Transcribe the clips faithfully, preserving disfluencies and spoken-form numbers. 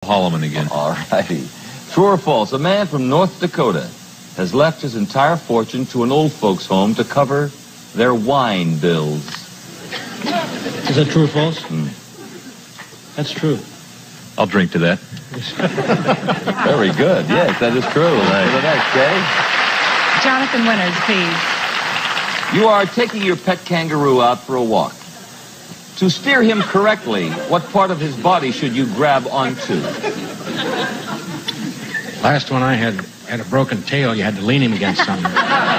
Holloman again. All righty. True or false? A man from North Dakota has left his entire fortune to an old folks' home to cover their wine bills. Is that true or false? Mm. That's true. I'll drink to that. Very good. Yes, that is true. Right. For the next, Kay. Jonathan Winters, please. You are taking your pet kangaroo out for a walk. To steer him correctly, what part of his body should you grab onto? Last one I had had a broken tail. You had to lean him against something.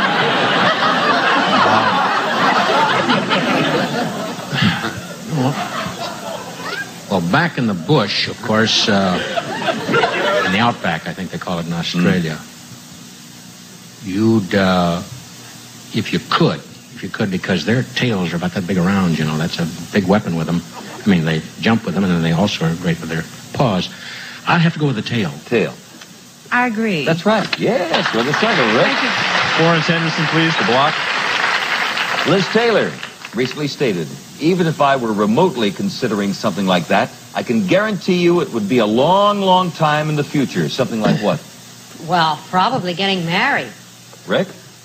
well, well, back in the bush, of course, uh, in the outback, I think they call it in Australia, mm. you'd, uh, if you could, if you could, because their tails are about that big around, you know, that's a big weapon with them. I mean, they jump with them, and then they also are great with their paws. I'd have to go with the tail. Tail. I agree. That's right. Yes, with the second, Rick. Thank you. Florence Henderson, please, the block. Liz Taylor recently stated, even if I were remotely considering something like that, I can guarantee you it would be a long, long time in the future. Something like what? Well, probably getting married. Rick?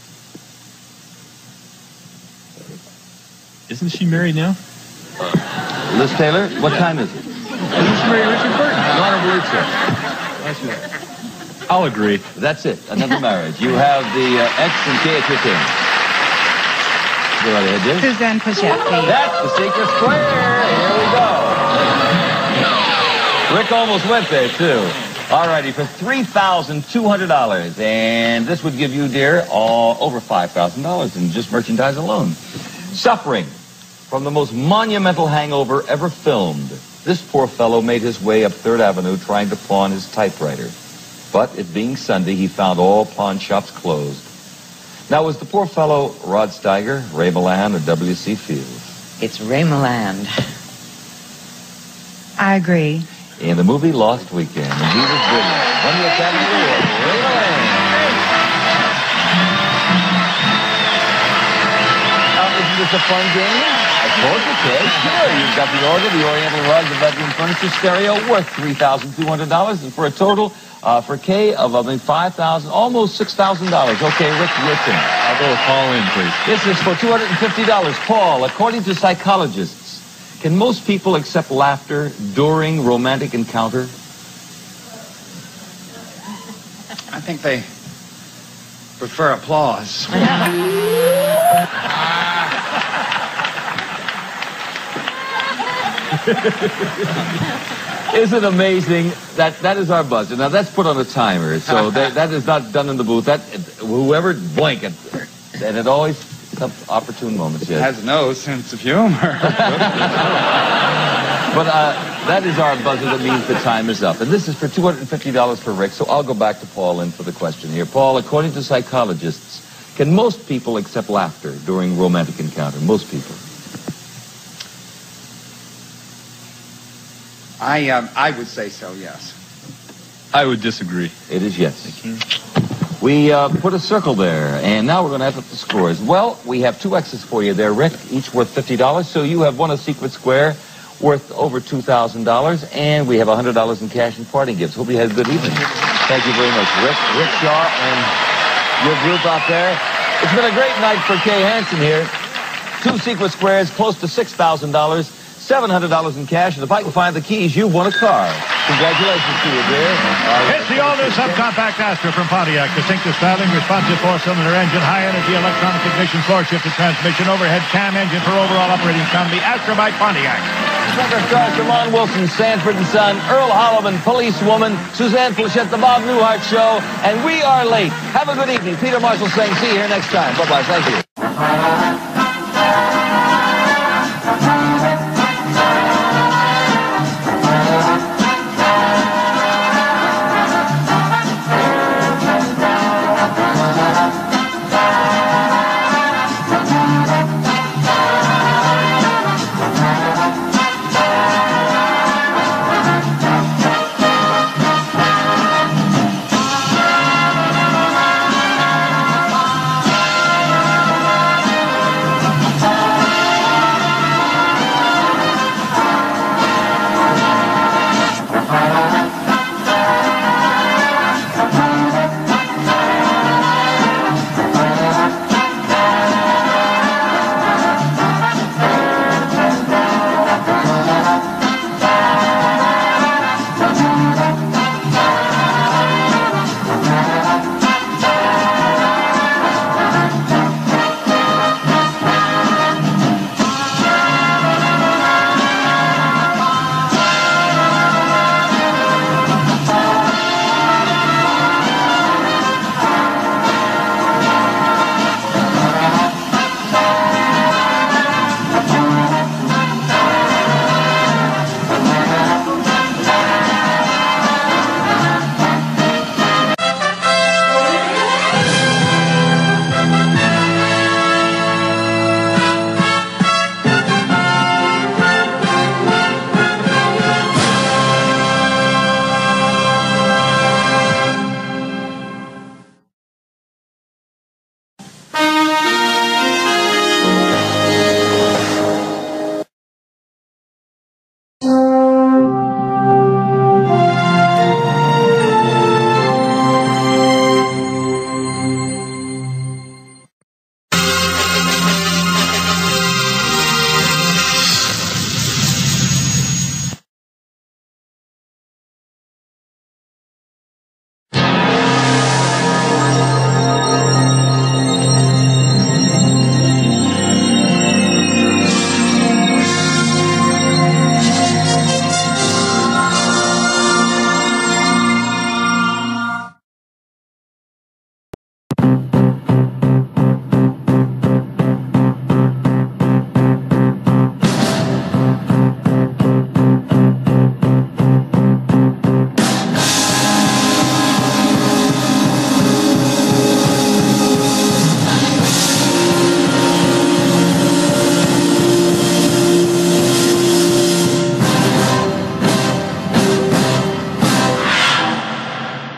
Isn't she married now? Uh, Liz Taylor, what yeah. time is it? You should marry Richard Burton. You want to believe so? I'll agree. That's it. Another marriage. You have the uh, X and K at your team. Go right ahead, Jim. Suzanne Plachette, please. That's the secret square. Here we go. Rick almost went there, too. All righty, for three thousand two hundred dollars. And this would give you, dear, all over five thousand dollars in just merchandise alone. Suffering from the most monumental hangover ever filmed, this poor fellow made his way up Third Avenue trying to pawn his typewriter. But it being Sunday, he found all pawn shops closed. Now, was the poor fellow Rod Steiger, Ray Milland, or W C Fields? It's Ray Milland. I agree. In the movie Lost Weekend, and he was brilliant. Won the Academy Award, Ray Milland. Now, isn't this a fun game? Of course it is. Sure, you've got the order, the Oriental Rug, the bedroom furniture stereo, worth three thousand two hundred dollars, and for a total... Uh, for Kay of, I mean, five thousand dollars, almost six thousand dollars. Okay, Rick, your turn. I'll go with Paul in, please. This is for two hundred fifty dollars. Paul, according to psychologists, can most people accept laughter during romantic encounter? I think they prefer applause. Isn't it amazing that that is our buzzer? Now, that's put on a timer, so that, that is not done in the booth. That whoever blank it, and it always comes opportune moments. Yes. Has no sense of humor. But uh, that is our buzzer that means the time is up. And this is for two hundred fifty dollars for Rick, so I'll go back to Paul in for the question here. Paul, according to psychologists, can most people accept laughter during romantic encounter? Most people. I um, I would say so, yes. I would disagree. It is yes. We uh, put a circle there, and now we're going to add up the scores. Well, we have two X's for you there, Rick, each worth fifty dollars. So you have won a secret square worth over two thousand dollars, and we have one hundred dollars in cash and parting gifts. Hope you had a good evening. Thank you very much, Rick, Rick Shaw, and your group out there. It's been a great night for Kay Hansen here. Two secret squares, close to six thousand dollars. seven hundred dollars in cash, and if I can find the keys, you've won a car. Congratulations to you, dear. Right. It's the all-new subcompact Astra from Pontiac. Distinctive styling, responsive four-cylinder engine, high-energy electronic ignition, floor-shifted transmission, overhead cam engine for overall operating economy. Astra by Pontiac. Second stars, Lamont Wilson, Sanford and Son, Earl Holliman, Policewoman, Suzanne Plachette, The Bob Newhart Show, and we are late. Have a good evening. Peter Marshall saying see you here next time. Bye-bye. Thank you.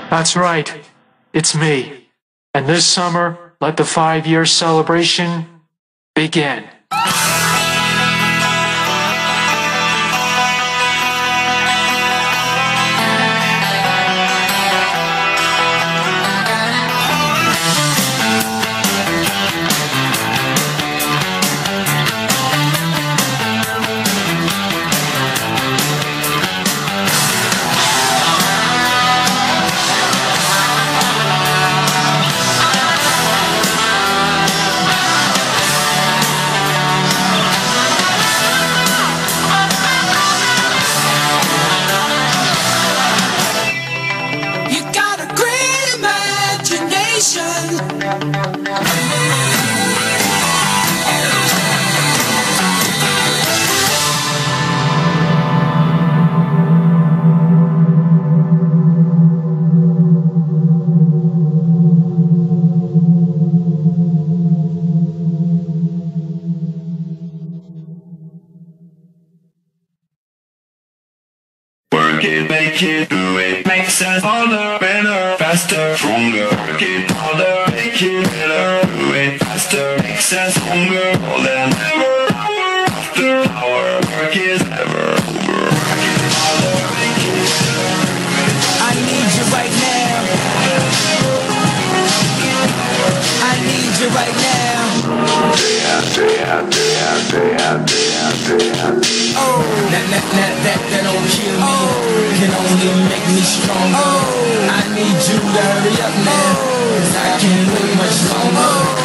That's right. It's me. And this summer, let the five-year celebration begin. Work it, make it, do it. Makes us harder, better, faster, stronger. Work it harder, make it better, do it faster. Makes us stronger, more than ever. After our work is ever over. Work it harder, make it better, do it. I need you right now. I need you right now. Oh, that, that, that, that, that don't kill me. Oh, can only make me stronger. Oh, I need you to hurry up now, 'cause I can't wait much longer.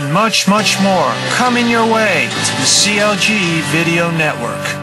and much, much more coming your way to the C L G Video Network.